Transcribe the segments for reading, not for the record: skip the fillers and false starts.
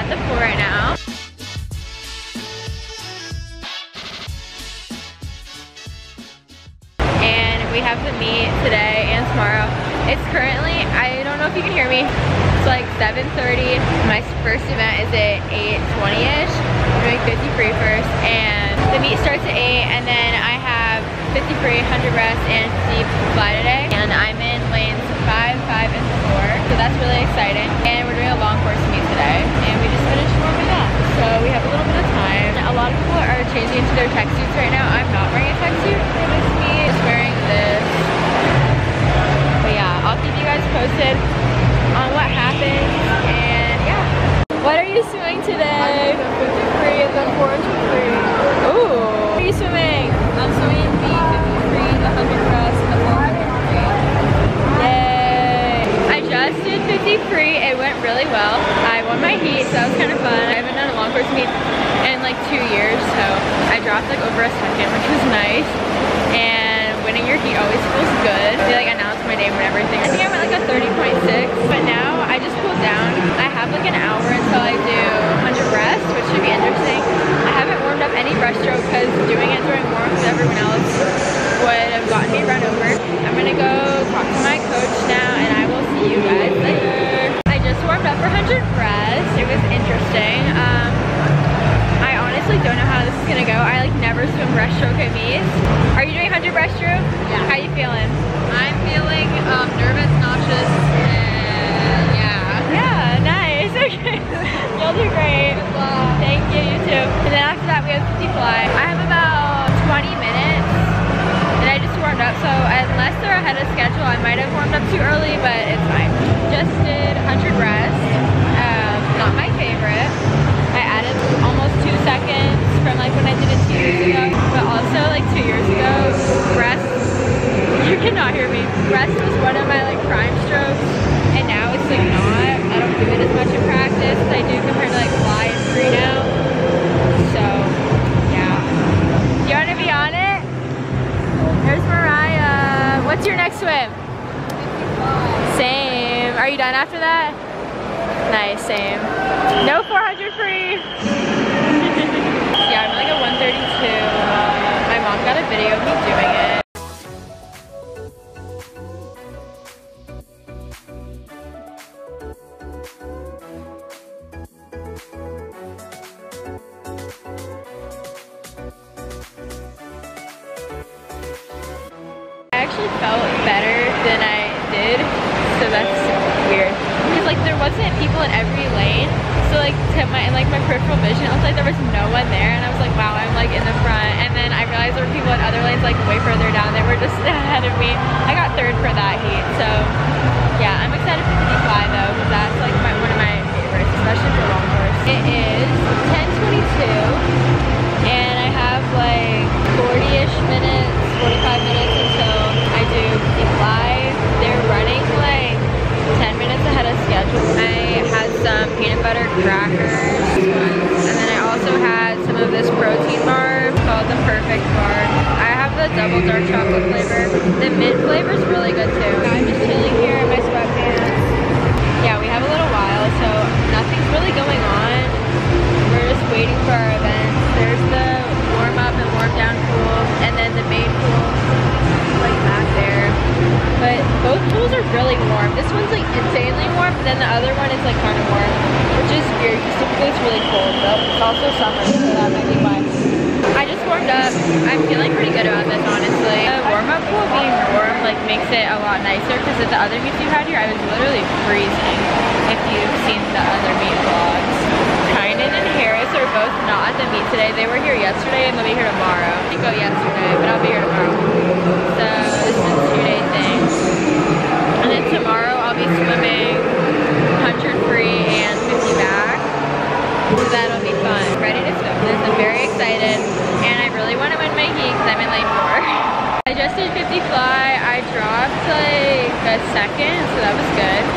at the pool right now. And we have the meet today and tomorrow. It's currently, I don't know if you can hear me, it's like 7:30. My first event is at 8:20ish. I'm doing 50 free first, and the meet starts at 8, and then I have 50 free, 100 rest, and 50 fly today. And I'm in lanes 5, 5, and 4, so that's really exciting. And we're doing a long course meet today, and we just finished warming up. So we have a little bit of time. A lot of people are changing into their tech suits right now. I'm not wearing a tech suit for this meet, just wearing this. But yeah, I'll keep you guys posted on what happens, and yeah. What are you swimming today? I'm doing the 50 free and then 400 free. Ooh. What are you swimming? I'm swimming the 50 free, the 100 rest, and the 400 free. Yay! I just did 50 free. It went really well. I won my heat, so that was kind of fun. I haven't done a long course meet in like 2 years, so I dropped like over a second, which was nice. And winning your heat always feels good. They like announced my name and everything. I think I'm at like a 30.6, but now I just cooled down. I have like an hour until I do 100 breast, which should be interesting. I haven't warmed up any breaststroke because doing it during warm with everyone else would have gotten me run over. I'm gonna go talk to my coach now, and I will see you guys later. I just warmed up for 100 breast. It was interesting. I honestly don't know how this is gonna go. I like never swim breaststroke at meets. Are you doing 100 breaststroke? Yeah. How you feeling? I'm feeling nervous, nauseous, and yeah. Yeah, nice. Okay. You'll do great. Thank you, you too. And then after that we have 50 fly. I have about 20 minutes and I just warmed up, so unless they're ahead of schedule I might have warmed up too early, but it's fine. Just did 100 rest. Not my favorite. I added almost 2 seconds from like when I did it 2 years ago, but also like 2 years ago, breast, you cannot hear me, breast was one of my like prime strokes, and now it's like not. I don't do it as much in practice as I do compared to like fly and free now. So yeah. Do you want to be on it? There's Mariah. What's your next swim? 55. Same. Are you done after that? Nice, same. No 400 free. Yeah, I'm like a 132. My mom got a video of me doing it. I actually felt better than I did, so that's weird. Because like there wasn't people in every lane, so like to my peripheral vision, I was like there was no one there, and I was like, wow, I'm like in the front. And then I realized there were people in other lanes like way further down. They were just ahead of me. I got third for that heat, so yeah, I'm excited for the fly though, because that's like one of my favorites, especially for long course. It is 10:22, and I have like 40-ish minutes, 45 minutes until I do the fly. They're running like 10 minutes ahead of schedule. I had some peanut butter crackers, and then I also had some of this protein bar called the Perfect Bar. I have the double dark chocolate flavor. The mint flavor is really good too. I'm just chilling here in my sweatpants. Yeah, we have a little while, so nothing's really going on. We're just waiting for our events. There's the warm up and warm down pool, and then the main pool like back there. But both pools are really warm. This one's like insanely warm, but then the other one is like kind of warm, which is weird because typically it's really cold, but it's also summer, so that might be why. I just warmed up. I'm feeling pretty good about this, honestly. The warm-up pool being warm like makes it a lot nicer, because at the other meets you had here, I was literally freezing. If you've seen the other meet vlogs. Kynan and Harris are both not at the meet today. They were here yesterday and they'll be here tomorrow. I didn't go yesterday, but I'll be here tomorrow. So this is a 2-day thing. And then tomorrow I'll be swimming 100 free and 50 back. So that'll be fun. Ready to swim this. I'm very excited. And I really want to win my heat because I'm in lane 4. I just did 50 fly. I dropped like a second, so that was good.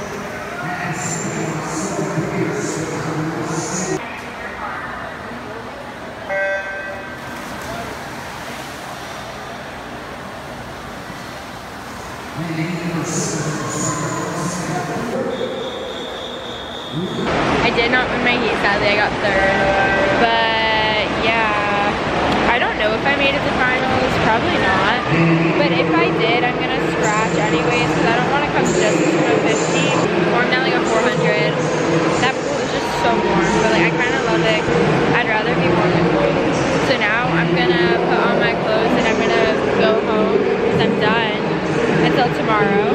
I did not win my heat, sadly. I got third. But yeah, I don't know if I made it to finals. Probably not. But if I did, I'm gonna scratch anyways because I don't want to come just to a 50. Or I'm down like a 400. That pool is just so warm, but like I kind of love it. I'd rather be warm than cold. So now I'm gonna put on my clothes and I'm gonna go home because I'm done until tomorrow.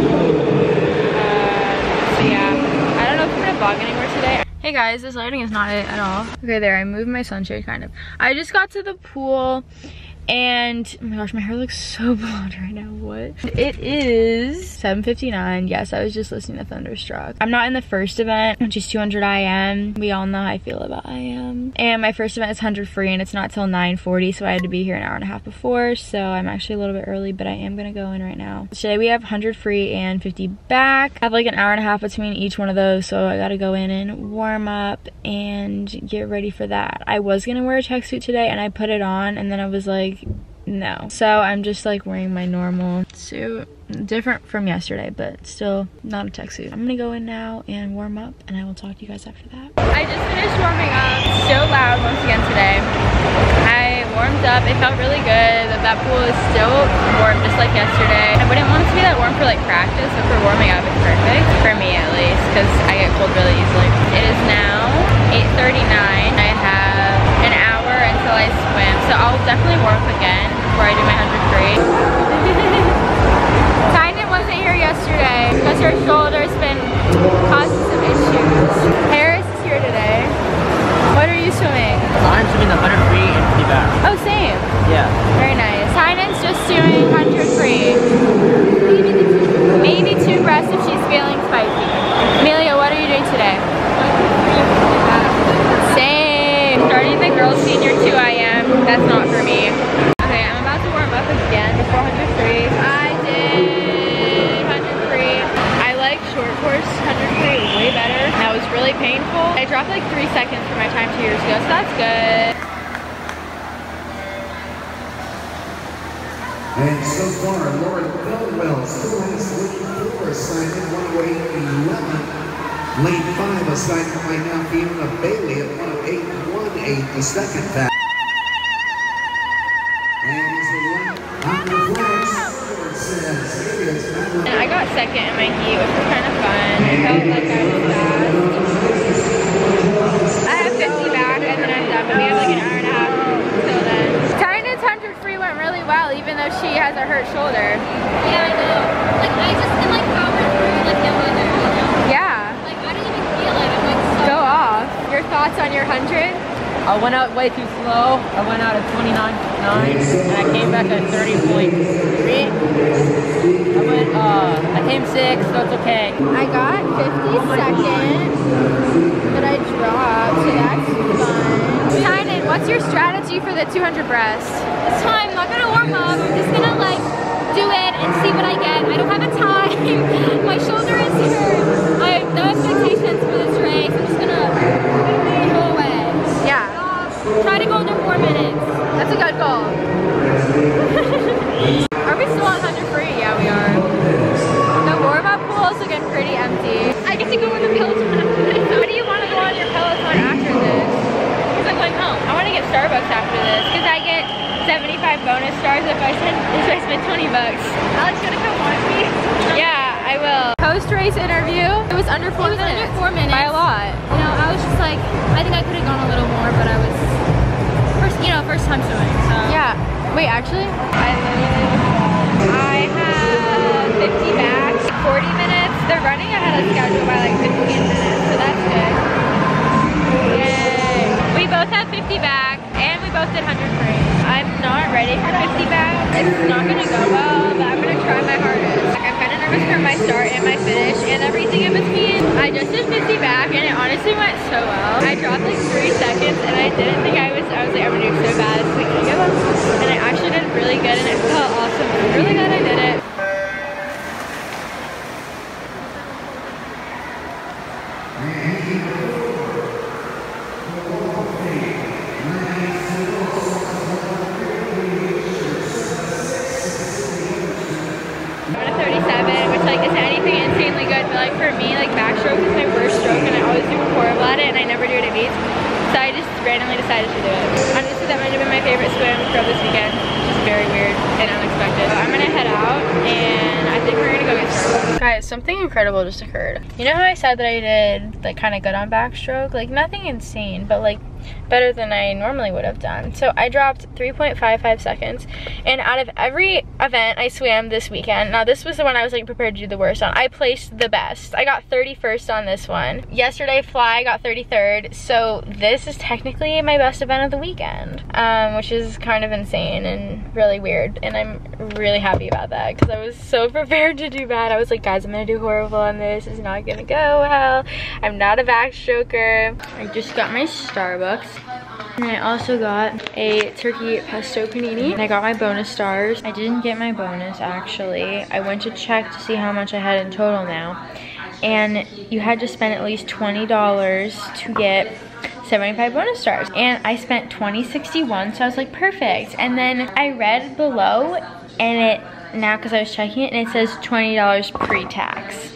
So yeah, I don't know if I'm gonna vlog anywhere today. Hey guys, this lighting is not it at all. Okay, there, I moved my sunshade kind of. I just got to the pool and oh my gosh, my hair looks so blonde right now. What? It is 7:59. Yes, I was just listening to Thunderstruck. I'm not in the first event, which is 200 IM. We all know how I feel about IM. And my first event is 100 free and it's not till 9:40, so I had to be here an hour and a half before. So I'm actually a little bit early, but I am gonna go in right now. Today we have 100 free and 50 back. I have like an hour and a half between each one of those, so I gotta go in and warm up and get ready for that. I was gonna wear a tracksuit today and I put it on and then I was like, no. So I'm just like wearing my normal suit. Different from yesterday, but still not a tech suit. I'm gonna go in now and warm up and I will talk to you guys after that. I just finished warming up. So loud once again today. I warmed up. It felt really good. That pool is still warm just like yesterday. I wouldn't want it to be that warm for like practice, but for warming up it's perfect. For me at least, because I get cold really easily. It is now 8:39. I have an hour until I swim, so I'll definitely warm up again before I do my 100 free. Tynan wasn't here yesterday because her shoulder's been causing some issues. Harris is here today. What are you swimming? I'm swimming the 100 free and 50 back. Oh, same. Yeah. Very nice. Tynan's just doing 100 free. Maybe 2 breaths if she's feeling spicy. Amelia, what are you doing today? Same. Starting the girls senior 2 IM. That's not for me. Okay, I'm about to warm up again before 100 free. I did 100 free. I like short course 100 free way better. That was really painful. I dropped like 3 seconds for my time 2 years ago, so that's good. And so far, Lauren Bellwell still has lead 4 assigned at 108.11. Lead 5 assigned right now, Fiona Bailey at 108.18, the second pass. And as the one on the flags, it says it is And I got second in my heat, which was kind of fun. I felt like I was fast. I have 50 back and then I'm done, but we have like an hour and a half till then. Tynan's 100 free went really well, even though she has a hurt shoulder. Yeah, I know. Like, I just can like power through like no other, you know? Yeah. Like, I don't even feel it. I'm like so... Go off. Your thoughts on your 100? I went out way too slow. I went out at 29.9 and I came back at 30.3. I came 6, so it's okay. I got 52nd, but I dropped, so that's fun. Tynan, what's your strategy for the 200 breast? This time, I'm not gonna warm up. I'm just gonna like do it and see what I get. I don't have a time. My shoulder is hurt. I have no expectations for this race. I'm just gonna go away. Yeah. Try to go under 4 minutes. That's a good goal. Are we still on 100 free? Yeah, we are. The warm-up pool is looking pretty empty. I get to go on the Peloton after this. What do you want to go on your Peloton after this? Because I'm going home. I want to get Starbucks after this because I get 75 bonus stars if I spend 20 bucks. Alex, you gonna come watch me? Yeah, I will. Post-race interview. It was under 4 minutes. Under 4 minutes. By a lot. You know, I was just like, I think I could have gone a little more, but I was first time swimming. So. Yeah. Wait, actually, I have 50 back, 40 minutes. They're running ahead of schedule by like 15 minutes, so that's good. Yay. We both have 50 back, and we both did 100 free. I'm not ready for 50 back. It's not gonna go well, but I'm gonna try my hardest. Like, I'm kind of nervous for my start and my finish and everything in between. I just did 50 back, and it honestly went so well. I dropped like 3 seconds, and I didn't think I was like, I'm gonna do so bad. It's like, give up. And I actually did really good, and it felt awesome. I'm really glad I did it. I'm at a 37, which like isn't anything insanely good, but like for me, like backstroke is my worst stroke, and I always something incredible just occurred. You know how I said that I did like kind of good on backstroke? Like nothing insane, but like better than I normally would have done. So I dropped 3.55 seconds, and out of every event I swam this weekend, now this was the one I was like prepared to do the worst on, I placed the best. I got 31st on this one. Yesterday fly got 33rd, so this is technically my best event of the weekend, which is kind of insane and really weird, and I'm really happy about that because I was so prepared to do bad. I was like, guys, I'm gonna do horrible on this. It's not gonna go well. I'm not a backstroker. I just got my Starbucks. And I also got a turkey pesto panini, and I got my bonus stars. I didn't get my bonus actually. I went to check to see how much I had in total now, and you had to spend at least $20 to get 75 bonus stars, and I spent $20.61, so I was like, perfect. And then I read below, and it now, because I was checking it, and it says $20 pre-tax.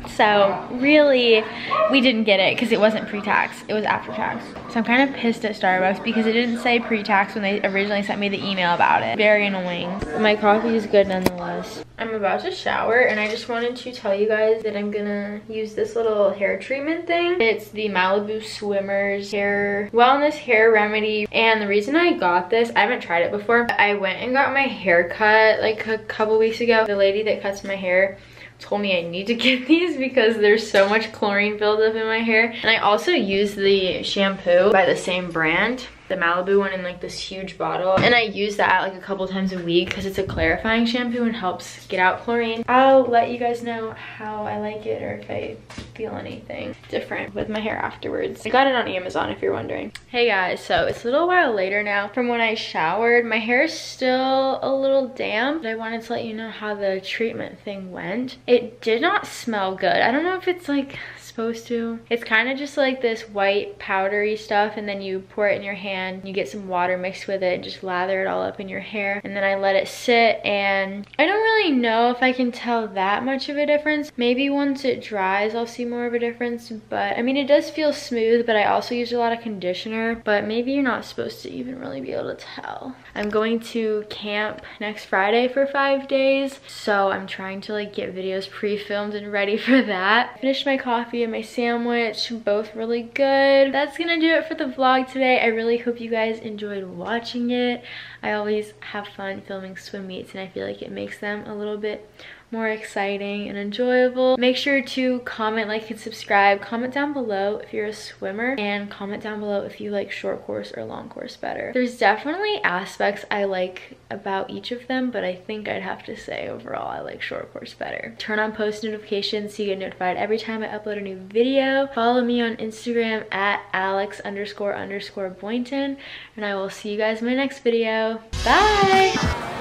So really, we didn't get it because it wasn't pre-tax, it was after tax. So I'm kind of pissed at Starbucks because it didn't say pre-tax when they originally sent me the email about it. Very annoying. My coffee is good nonetheless. I'm about to shower, and I just wanted to tell you guys that I'm gonna use this little hair treatment thing. It's the Malibu Swimmers hair wellness hair remedy, and the reason I got this, I haven't tried it before. I went and got my hair cut like a couple weeks ago. The lady that cuts my hair told me I need to get these because there's so much chlorine buildup in my hair. And I also use the shampoo by the same brand, the Malibu one, in like this huge bottle, and I use that like a couple times a week because it's a clarifying shampoo and helps get out chlorine. I'll let you guys know how I like it or if I feel anything different with my hair afterwards. I got it on Amazon if you're wondering. Hey guys, so it's a little while later now from when I showered. My hair is still a little damp, but I wanted to let you know how the treatment thing went. It did not smell good. I don't know if it's like supposed to. It's kind of just like this white powdery stuff, and then you pour it in your hand, you get some water mixed with it and just lather it all up in your hair, and then I let it sit, and I don't really know if I can tell that much of a difference. Maybe once it dries I'll see more of a difference, but I mean it does feel smooth, but I also use a lot of conditioner, but maybe you're not supposed to even really be able to tell. I'm going to camp next Friday for 5 days, so I'm trying to like get videos pre-filmed and ready for that. I finished my coffee and my sandwich, both really good. That's gonna do it for the vlog today. I really hope you guys enjoyed watching it. I always have fun filming swim meets, and I feel like it makes them a little bit more exciting and enjoyable. Make sure to comment, like, and subscribe. Comment down below if you're a swimmer, and comment down below if you like short course or long course better. There's definitely aspects I like about each of them, but I think I'd have to say overall I like short course better. Turn on post notifications so you get notified every time I upload a new video. Follow me on Instagram at alex__Boynton, and I will see you guys in my next video. Bye!